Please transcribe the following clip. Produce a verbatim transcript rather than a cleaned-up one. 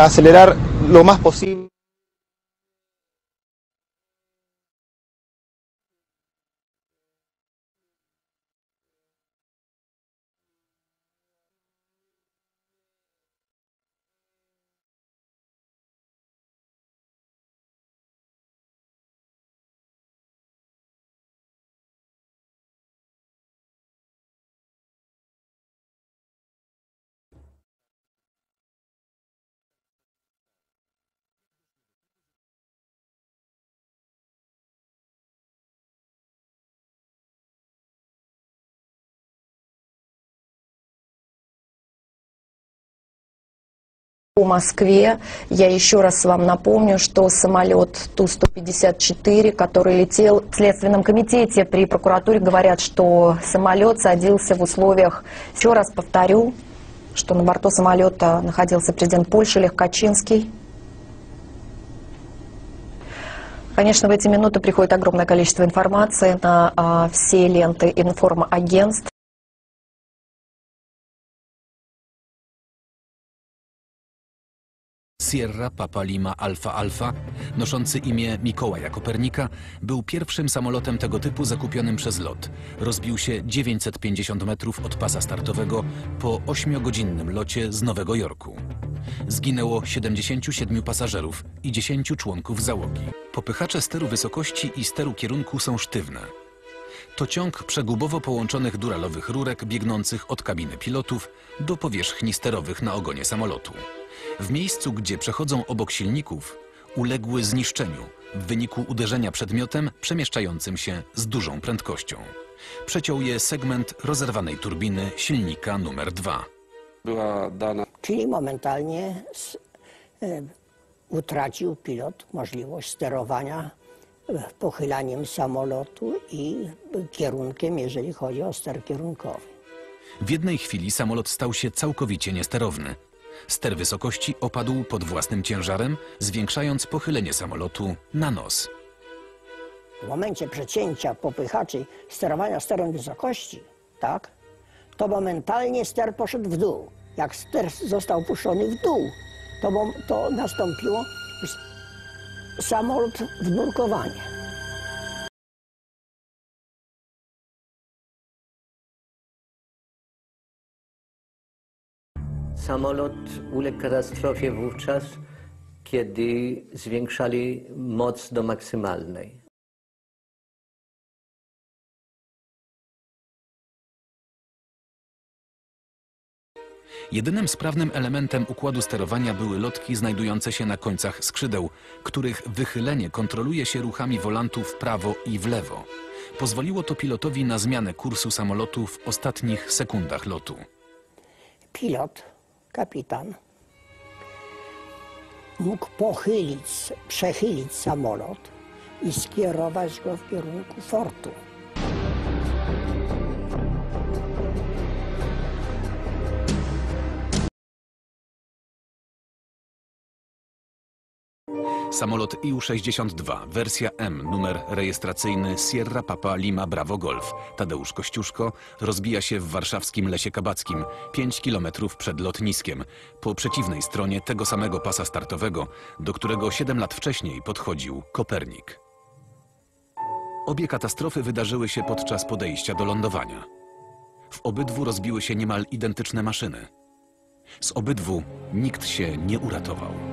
acelerar lo más posible. По Москве. Я еще раз вам напомню, что самолет Ту сто пятьдесят четыре, который летел в Следственном комитете при прокуратуре, говорят, что самолет садился в условиях... Еще раз повторю, что на борту самолета находился президент Польши Лех Качинский. Конечно, в эти минуты приходит огромное количество информации на а, все ленты информагентств. Sierra Papa Lima Alfa Alfa, noszący imię Mikołaja Kopernika, był pierwszym samolotem tego typu zakupionym przez LOT. Rozbił się dziewięćset pięćdziesiąt metrów od pasa startowego po ośmiogodzinnym locie z Nowego Jorku. Zginęło siedemdziesięciu siedmiu pasażerów i dziesięciu członków załogi. Popychacze steru wysokości i steru kierunku są sztywne. To ciąg przegubowo połączonych duralowych rurek biegnących od kabiny pilotów do powierzchni sterowych na ogonie samolotu. W miejscu, gdzie przechodzą obok silników, uległy zniszczeniu w wyniku uderzenia przedmiotem przemieszczającym się z dużą prędkością. Przeciął je segment rozerwanej turbiny silnika numer dwa. Była dana... Czyli momentalnie e, utracił pilot możliwość sterowania pochylaniem samolotu i kierunkiem, jeżeli chodzi o ster kierunkowy. W jednej chwili samolot stał się całkowicie niesterowny. Ster wysokości opadł pod własnym ciężarem, zwiększając pochylenie samolotu na nos. W momencie przecięcia popychaczy sterowania sterem wysokości, tak, to momentalnie ster poszedł w dół. Jak ster został puszczony w dół, to, to nastąpiło samolot w nurkowanie. Samolot uległ katastrofie wówczas, kiedy zwiększali moc do maksymalnej. Jedynym sprawnym elementem układu sterowania były lotki znajdujące się na końcach skrzydeł, których wychylenie kontroluje się ruchami wolantu w prawo i w lewo. Pozwoliło to pilotowi na zmianę kursu samolotu w ostatnich sekundach lotu. Pilot, kapitan, mógł pochylić, przechylić samolot i skierować go w kierunku fortu. Samolot I U sześćdziesiąt dwa, wersja M, numer rejestracyjny Sierra Papa Lima Bravo Golf, Tadeusz Kościuszko, rozbija się w warszawskim Lesie Kabackim, pięć kilometrów przed lotniskiem, po przeciwnej stronie tego samego pasa startowego, do którego siedem lat wcześniej podchodził Kopernik. Obie katastrofy wydarzyły się podczas podejścia do lądowania. W obydwu rozbiły się niemal identyczne maszyny. Z obydwu nikt się nie uratował.